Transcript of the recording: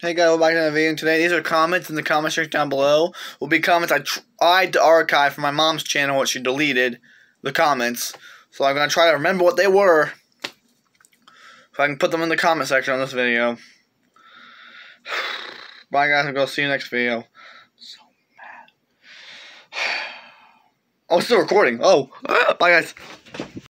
Hey guys, welcome back to another video. Today, these are comments in the comment section down below. Will be comments I tried to archive from my mom's channel, which she deleted the comments. So I'm gonna try to remember what they were, so I can put them in the comment section on this video. Bye guys, I'm gonna see you next video. So mad. Oh, it's still recording. Oh, bye guys.